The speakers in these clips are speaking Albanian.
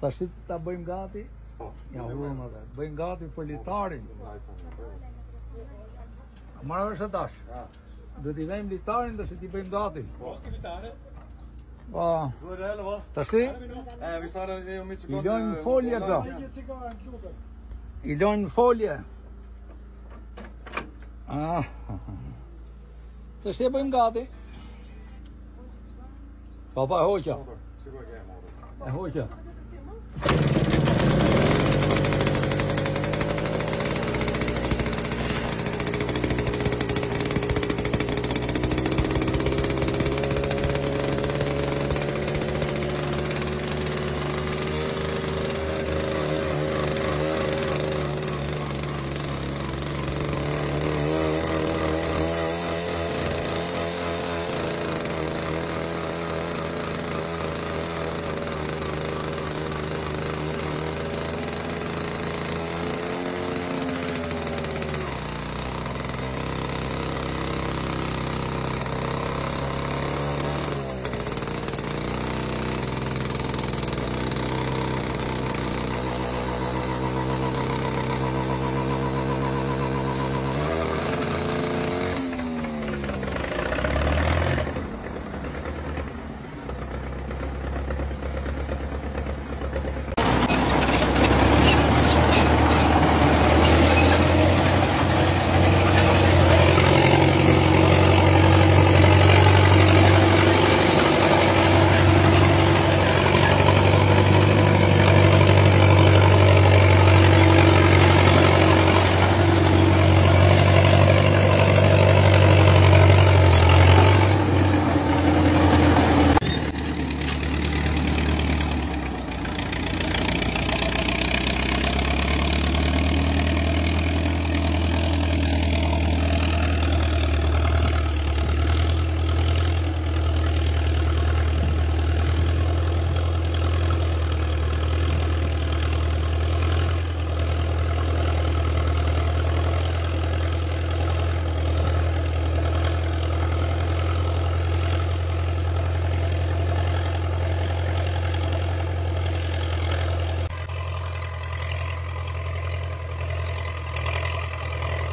Tash ta bëjmë gati. Ja hurum atë. Bëjmë gati për litarin. Marrë vesh tash. Do t'i vëjmë litarin tash t'i bëjmë gati. Po, litare. Po. Tash ti? I lojmë folje këto. I lojmë folje. Tash ti e bëjmë gati. Pa e hoqa. E hoqa.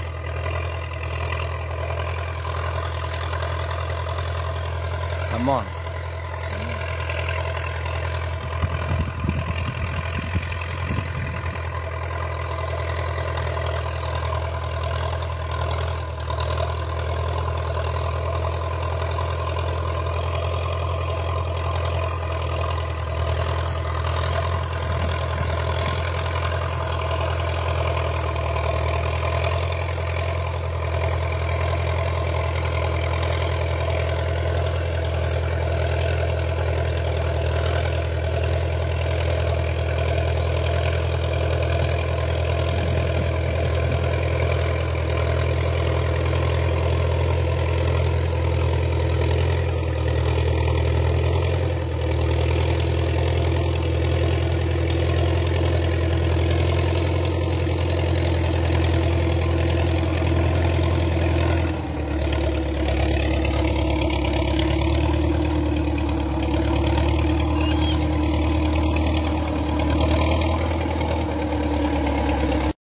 Come on.